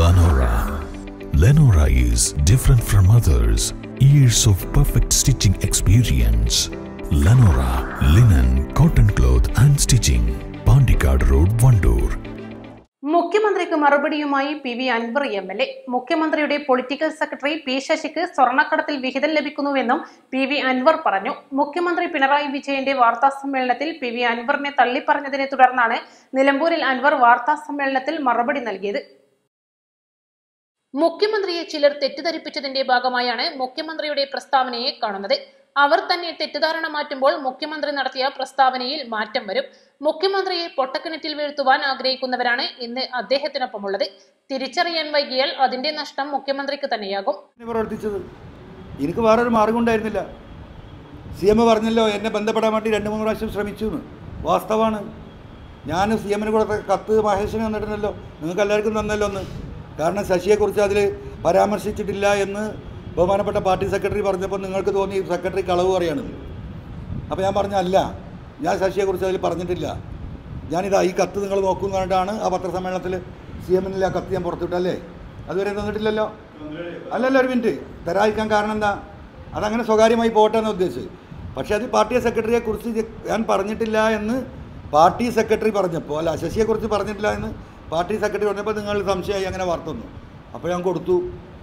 Lenora. Lenora is different from others. Years of perfect stitching experience. Lenora linen, cotton cloth and stitching. Pandikad Road, Vandoor. മുഖ്യമന്ത്രിക്ക് മറുപടിയുമായി P V Anvar MLA. മുഖ്യമന്ത്രിയുടെ political secretary P ശശിക്ക് സ്വർണ്ണക്കടത്തിൽ വിഹിതം ലഭിക്കുന്നുവെന്നും P V Anwar പറഞ്ഞു. മുഖ്യമന്ത്രി പിണറായി വിജയന്റെ വാർത്താസമ്മേളനത്തിൽ പി വി അൻവറിനെ തള്ളിപ്പറഞ്ഞതിനെ തുടർന്നാണ് നിലമ്പൂരിൽ അൻവർ വാർത്താസമ്മേളനത്തിൽ മറുപടി നൽകിയത്. മുഖ്യമന്ത്രിയെ ചിലർ തെറ്റിദ്ധരിപ്പിച്ചതിന്റെ ഭാഗമായാണ് മുഖ്യമന്ത്രിയുടെ പ്രസ്താവനയെ കാണുന്നത്. അവർ തന്നെ തെറ്റിദ്ധാരണ മാറ്റുമ്പോൾ മുഖ്യമന്ത്രി നടത്തിയ പ്രസ്താവനയിൽ മാറ്റം വരും. മുഖ്യമന്ത്രിയെ പൊട്ടക്കിണറ്റിൽ വീഴ്ത്തുവാൻ ആഗ്രഹിക്കുന്നവരാണ് ഇന്ന് അദ്ദേഹത്തിനൊപ്പമുള്ളത്. തിരിച്ചറിയാൻ വൈകിയാൽ അതിന്റെ നഷ്ടം മുഖ്യമന്ത്രിക്ക് തന്നെയാകും. പ്രവർത്തിച്ചത് എനിക്ക് വേറൊരു മാർഗം ഉണ്ടായിരുന്നില്ല. CM പറഞ്ഞല്ലോ എന്നെ ബന്ധപ്പെടാൻ വേണ്ടി 2-3 പ്രാവശ്യം ശ്രമിച്ചു എന്ന്. വാസ്തവമാണ്. ഞാൻ CM കൂടെ കത്ത് മഹേഷിന് തന്നിട്ടുണ്ടല്ലോ. നിങ്ങൾക്ക് എല്ലാവർക്കും തന്നല്ലോ ഒന്ന്. കാരണം ശശിയെക്കുറിച്ച് അതിൽ പരാമർശിച്ചിട്ടില്ല എന്ന് ബഹുമാനപ്പെട്ട പാർട്ടി സെക്രട്ടറി പറഞ്ഞപ്പോൾ നിങ്ങൾക്ക് തോന്നി സെക്രട്ടറി കളവ് പറയുകയാണെന്ന്. അപ്പോൾ ഞാൻ പറഞ്ഞല്ല, ഞാൻ ശശിയെക്കുറിച്ച് അതിൽ പറഞ്ഞിട്ടില്ല. ഞാനിതാ ഈ കത്ത് നിങ്ങൾ നോക്കുന്നു പറഞ്ഞിട്ടാണ് ആ പത്രസമ്മേളനത്തിൽ CM-ൽ ആ കത്ത് ഞാൻ പുറത്തുവിട്ടല്ലേ. അതുവരെ തന്നിട്ടില്ലല്ലോ. അല്ലല്ലോ, ഒരു മിനിറ്റ് തരാതിരിക്കാൻ കാരണം എന്താ? അതങ്ങനെ സ്വകാര്യമായി പോട്ടെ എന്ന് ഉദ്ദേശിച്ച്. പക്ഷേ അത് പാർട്ടി സെക്രട്ടറിയെക്കുറിച്ച് ഞാൻ പറഞ്ഞിട്ടില്ല എന്ന് പാർട്ടി സെക്രട്ടറി പറഞ്ഞപ്പോൾ, അല്ല ശശിയെക്കുറിച്ച് പറഞ്ഞിട്ടില്ല എന്ന് പാർട്ടി സെക്രട്ടറി പറഞ്ഞപ്പോൾ നിങ്ങൾ സംശയമായി അങ്ങനെ വാർത്ത വന്നു. അപ്പോൾ ഞാൻ കൊടുത്തു.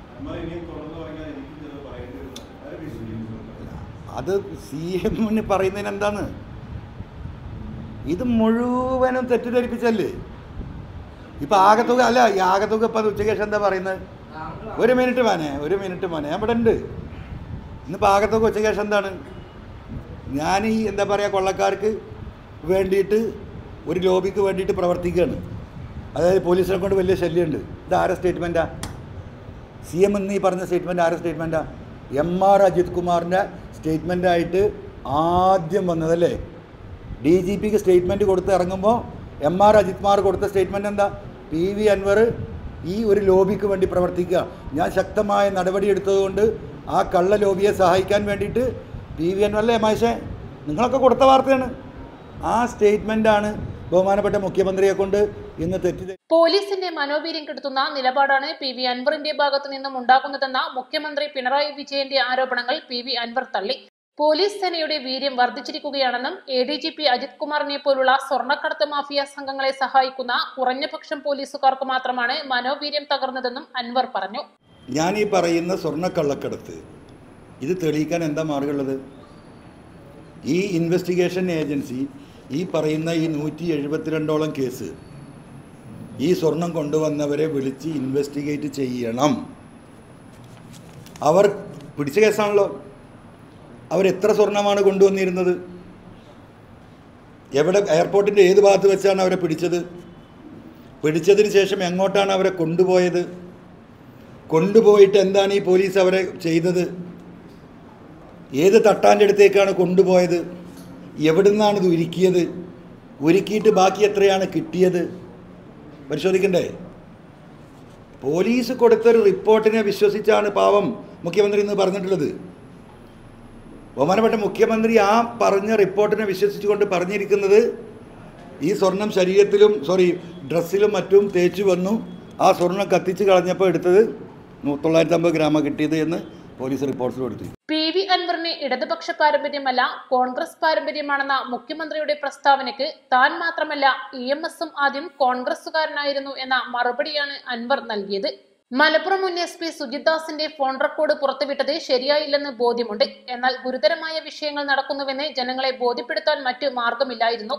അത് CM പറയുന്നതിന് എന്താണ്? ഇത് മുഴുവനും തെറ്റിദ്ധരിപ്പിച്ചല്ലേ. ഇപ്പം ആകത്തുക അല്ല, ഈ ആകത്തുക ഇപ്പം ഉച്ചയ്ക്ക് ശേഷം എന്താ പറയുന്നത്? ഒരു മിനിറ്റ് മോനെ ഞാൻ ഇവിടെ ഉണ്ട്. ഇന്നിപ്പോൾ ആകത്തുക ഉച്ചയ്ക്ക് ശേഷം എന്താണ്? ഞാൻ ഈ എന്താ പറയുക, കൊള്ളക്കാർക്ക് വേണ്ടിയിട്ട് ഒരു ലോബിക്ക് വേണ്ടിയിട്ട് പ്രവർത്തിക്കുകയാണ്. അതായത് പോലീസിനെ കൊണ്ട് വലിയ ശല്യമുണ്ട്. ഇത് ആരുടെ സ്റ്റേറ്റ്മെൻറ്റാണ്? CM എന്നീ പറഞ്ഞ സ്റ്റേറ്റ്മെൻറ്റ് ആരുടെ സ്റ്റേറ്റ്മെൻറ്റാണ്? MR അജിത് കുമാറിൻ്റെ സ്റ്റേറ്റ്മെൻറ്റായിട്ട് ആദ്യം വന്നതല്ലേ. DGPക്ക് സ്റ്റേറ്റ്മെൻറ്റ് കൊടുത്ത് ഇറങ്ങുമ്പോൾ MR അജിത് കുമാർ കൊടുത്ത സ്റ്റേറ്റ്മെൻറ്റ് എന്താ? പി വി അൻവർ ഈ ഒരു ലോബിക്ക് വേണ്ടി പ്രവർത്തിക്കുക, ഞാൻ ശക്തമായ നടപടി എടുത്തതുകൊണ്ട് ആ കള്ള ലോബിയെ സഹായിക്കാൻ വേണ്ടിയിട്ട് പി വി അൻവർ അല്ലേ മഹേഷേ, നിങ്ങളൊക്കെ കൊടുത്ത വാർത്തയാണ്. ആ സ്റ്റേറ്റ്മെൻറ്റാണ് ബഹുമാനപ്പെട്ട മുഖ്യമന്ത്രിയെ കൊണ്ട് ഇന്ന് തെറ്റിദ്ധ പോലീസിന്റെ മനോവീര്യം കെടുത്തുന്ന നിലപാടാണ് പി വി അൻവറിന്റെ ഭാഗത്തു നിന്നും ഉണ്ടാകുന്നതെന്ന മുഖ്യമന്ത്രി പിണറായി വിജയന്റെ ആരോപണങ്ങൾ പി വി അൻവർ തള്ളി. പോലീസ് സേനയുടെ വീര്യം വർദ്ധിച്ചിരിക്കുകയാണെന്നും ADGP അജിത് കുമാറിനെ പോലുള്ള സ്വർണ്ണക്കടത്ത് മാഫിയ സംഘങ്ങളെ സഹായിക്കുന്ന കുറഞ്ഞപക്ഷം പോലീസുകാർക്ക് മാത്രമാണ് മനോവീര്യം തകർന്നതെന്നും അൻവർ പറഞ്ഞു. ഞാൻ ഈ പറയുന്ന സ്വർണ്ണക്കള്ളക്കടത്ത് ഇത് തെളിയിക്കാൻ എന്താ മാർഗമുള്ളത്? ഈ ഇൻവെസ്റ്റിഗേഷൻ ഏജൻസി ഈ പറയുന്ന ഈ 172ഓളം കേസ് ഈ സ്വർണം കൊണ്ടുവന്നവരെ വിളിച്ച് ഇൻവെസ്റ്റിഗേറ്റ് ചെയ്യണം. അവർ പിടിച്ച കേസാണല്ലോ. അവരെത്ര സ്വർണ്ണമാണ് കൊണ്ടുവന്നിരുന്നത്? എവിടെ, എയർപോർട്ടിൻ്റെ ഏത് ഭാഗത്ത് വെച്ചാണ് അവരെ പിടിച്ചത്? പിടിച്ചതിന് ശേഷം എങ്ങോട്ടാണ് അവരെ കൊണ്ടുപോയത്? കൊണ്ടുപോയിട്ട് എന്താണ് ഈ പോലീസ് അവരെ ചെയ്തത്? ഏത് തട്ടാൻ്റെ അടുത്തേക്കാണ് കൊണ്ടുപോയത്? എവിടുന്നാണ് ഇത് ഉരുക്കിയത്? ഉരുക്കിയിട്ട് ബാക്കി എത്രയാണ് കിട്ടിയത്? പരിശോധിക്കണ്ടേ? പോലീസ് കൊടുത്തൊരു റിപ്പോർട്ടിനെ വിശ്വസിച്ചാണ് പാവം മുഖ്യമന്ത്രി എന്ന് പറഞ്ഞിട്ടുള്ളത്. ബഹുമാനപ്പെട്ട മുഖ്യമന്ത്രി ആ പറഞ്ഞ റിപ്പോർട്ടിനെ വിശ്വസിച്ചുകൊണ്ട് പറഞ്ഞിരിക്കുന്നത് ഈ സ്വർണം ശരീരത്തിലും ഡ്രസ്സിലും മറ്റും തേച്ചു വന്നു, ആ സ്വർണം കത്തിച്ച് കളഞ്ഞപ്പോൾ എടുത്തത് 950 ഗ്രാം കിട്ടിയത് എന്ന് പോലീസ് റിപ്പോർട്ട്സ് കൊടുത്തു. പി വി അൻവറിന് ഇടതുപക്ഷ പാരമ്പര്യമല്ല കോൺഗ്രസ് പാരമ്പര്യമാണെന്ന മുഖ്യമന്ത്രിയുടെ പ്രസ്താവനയ്ക്ക് താൻ മാത്രമല്ല EMSഉം ആദ്യം കോൺഗ്രസുകാരനായിരുന്നു എന്ന മറുപടിയാണ് അൻവർ നൽകിയത്. മലപ്പുറം മുൻ SP സുജിത് ദാസിന്റെ ഫോൺ റെക്കോർഡ് പുറത്തുവിട്ടത് ശരിയായില്ലെന്ന് ബോധ്യമുണ്ട്. എന്നാൽ ഗുരുതരമായ വിഷയങ്ങൾ നടക്കുന്നുവെന്ന് ജനങ്ങളെ ബോധ്യപ്പെടുത്താൻ മറ്റു മാർഗമില്ലായിരുന്നു.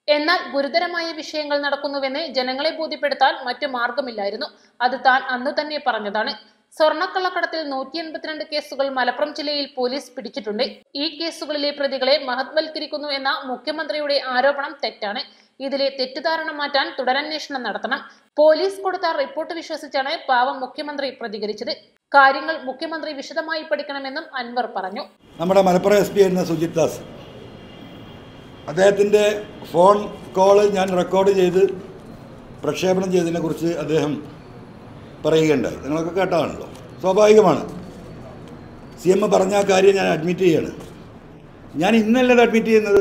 അത് താൻ അന്നു തന്നെ പറഞ്ഞതാണ്. സ്വർണ്ണക്കള്ളക്കടത്തിൽ 182 കേസുകൾ മലപ്പുറം ജില്ലയിൽ പോലീസ് പിടിച്ചിട്ടുണ്ട്. ഈ കേസുകളിലെ പ്രതികളെ മഹത്വൽക്കരിക്കുന്നു എന്ന മുഖ്യമന്ത്രിയുടെ ആരോപണം തെറ്റാണ്. ഇതിലെ തെറ്റിദ്ധാരണ മാറ്റാൻ തുടരന്വേഷണം നടത്തണം. പോലീസ് കൊടുത്ത റിപ്പോർട്ട് വിശ്വസിച്ചാണ് പാവം മുഖ്യമന്ത്രി പ്രതികരിച്ചത്. കാര്യങ്ങൾ മുഖ്യമന്ത്രി വിശദമായി പഠിക്കണമെന്നും അൻവർ പറഞ്ഞു. നമ്മുടെ മലപ്പുറം SP ആയിരുന്ന സുജിത് ദാസ്, അദ്ദേഹത്തിൻ്റെ ഫോൺ കോള് ഞാൻ റെക്കോർഡ് ചെയ്ത് പ്രക്ഷേപണം ചെയ്തതിനെ കുറിച്ച് അദ്ദേഹം പറയുകയുണ്ടായി. നിങ്ങളൊക്കെ കേട്ടതാണല്ലോ, സ്വാഭാവികമാണ്. CM പറഞ്ഞ ആ കാര്യം ഞാൻ അഡ്മിറ്റ് ചെയ്യാണ്. ഞാൻ ഇന്നല്ലത് അഡ്മിറ്റ് ചെയ്യുന്നത്.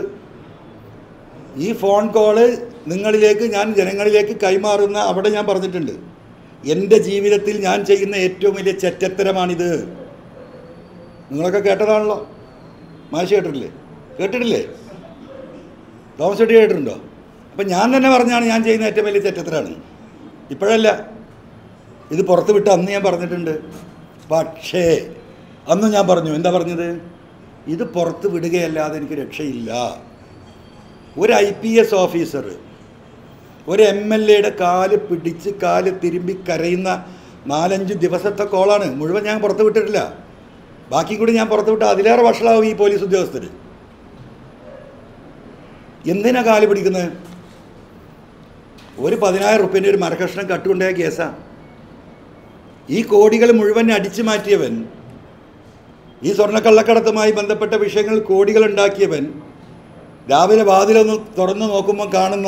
ഈ ഫോൺ കോള് നിങ്ങളിലേക്ക്, ഞാൻ ജനങ്ങളിലേക്ക് കൈമാറുന്ന അവിടെ ഞാൻ പറഞ്ഞിട്ടുണ്ട്. എൻ്റെ ജീവിതത്തിൽ ഞാൻ ചെയ്യുന്ന ഏറ്റവും വലിയ ചെറ്റത്തരമാണിത്. നിങ്ങളൊക്കെ കേട്ടതാണല്ലോ. മാഷി കേട്ടിട്ടില്ലേ? തോമസ് ചേട്ടി കേട്ടിട്ടുണ്ടോ? അപ്പം ഞാൻ തന്നെ പറഞ്ഞാണ് ഞാൻ ചെയ്യുന്ന ഏറ്റവും വലിയ ചെറ്റത്തരാണ്. ഇപ്പോഴല്ല, ഇത് പുറത്ത് വിട്ട് അന്ന് ഞാൻ പറഞ്ഞിട്ടുണ്ട്. പക്ഷേ അന്ന് ഞാൻ പറഞ്ഞു, എന്താ പറഞ്ഞത്? ഇത് പുറത്ത് വിടുകയല്ലാതെ എനിക്ക് രക്ഷയില്ല. ഒരു IPS ഓഫീസർ ഒരു MLAയുടെ കാല് പിടിച്ച് കാല് തിരുമ്പി കരയുന്ന 4-5 ദിവസത്തെ കോളാണ്. മുഴുവൻ ഞാൻ പുറത്ത് വിട്ടിട്ടില്ല. ബാക്കി കൂടി ഞാൻ പുറത്ത് വിട്ട് അതിലേറെ വഷളാവും ഈ പോലീസ് ഉദ്യോഗസ്ഥർ. എന്തിനാ കാല് പിടിക്കുന്നത്? ഒരു 10,000 റുപ്യൻ്റെ ഒരു മരക്കഷ്ണം കട്ടുകൊണ്ടായ കേസാണ്. ഈ കോടികൾ മുഴുവൻ അടിച്ചു മാറ്റിയവൻ, ഈ സ്വർണ്ണക്കള്ളക്കടത്തുമായി ബന്ധപ്പെട്ട വിഷയങ്ങൾ കോടികൾ ഉണ്ടാക്കിയവൻ, രാവിലെ വാതിലൊന്ന് തുറന്നു നോക്കുമ്പോൾ കാണുന്ന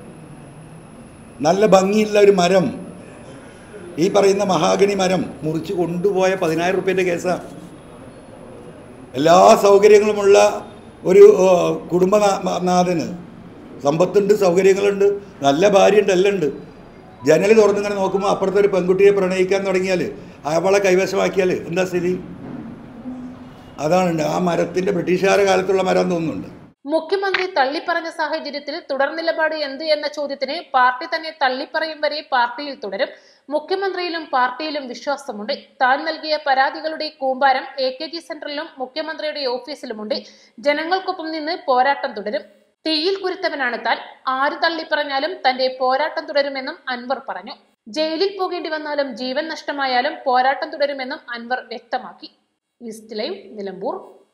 നല്ല ഭംഗിയുള്ള ഒരു മരം, ഈ പറയുന്ന മഹാഗണി മരം മുറിച്ച് കൊണ്ടുപോയ 10,000 റുപ്യൻ്റെ കേസാണ്. എല്ലാ സൗകര്യങ്ങളുമുള്ള ഒരു കുടുംബനാഥന്, സമ്പത്തുണ്ട്, സൗകര്യങ്ങളുണ്ട്, നല്ല ഭാര്യയുണ്ട്, എല്ലാം ഉണ്ട്. ജനൽ തുറന്നിങ്ങനെ നോക്കുമ്പോൾ അപ്പുറത്തെ ഒരു പെൺകുട്ടിയെ പ്രണയിക്കാൻ തുടങ്ങിയാൽ, അവളെ കൈവശമാക്കിയാൽ എന്താ സ്ഥിതി? അതാണ് ആ മരത്തിൻ്റെ ബ്രിട്ടീഷുകാരുടെ കാലത്തുള്ള മരം തോന്നുന്നുണ്ട്. മുഖ്യമന്ത്രി തള്ളിപ്പറഞ്ഞ സാഹചര്യത്തിൽ തുടർ നിലപാട് എന്ത് എന്ന ചോദ്യത്തിന് പാർട്ടി തന്നെ തള്ളിപ്പറയും വരെ പാർട്ടിയിൽ തുടരും. മുഖ്യമന്ത്രിയിലും പാർട്ടിയിലും വിശ്വാസമുണ്ട്. താൻ നൽകിയ പരാതികളുടെ കൂമ്പാരം AKG സെന്ററിലും മുഖ്യമന്ത്രിയുടെ ഓഫീസിലുമുണ്ട്. ജനങ്ങൾക്കൊപ്പം നിന്ന് പോരാട്ടം തുടരും. തീയിൽ കുരുത്തവനാണ് താൻ. ആര് തള്ളിപ്പറഞ്ഞാലും തന്റെ പോരാട്ടം തുടരുമെന്നും അൻവർ പറഞ്ഞു. ജയിലിൽ പോകേണ്ടി വന്നാലും ജീവൻ നഷ്ടമായാലും പോരാട്ടം തുടരുമെന്നും അൻവർ വ്യക്തമാക്കി. East live, Nilambur.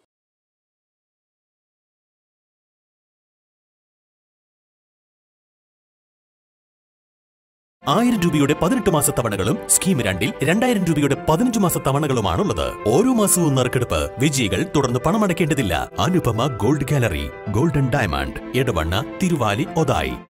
₹1000 18 മാസ തവണകളും സ്കീം 2 2000 രൂപയുടെ 15 മാസ തവണകളുമാണുള്ളത്. ഓരോ മാസവും നറുക്കെടുപ്പ്. വിജയികൾ തുടർന്ന് പണമടയ്ക്കേണ്ടതില്ല. Anupama gold gallery, golden diamond, Edavanna, Thiruvali, Othayi.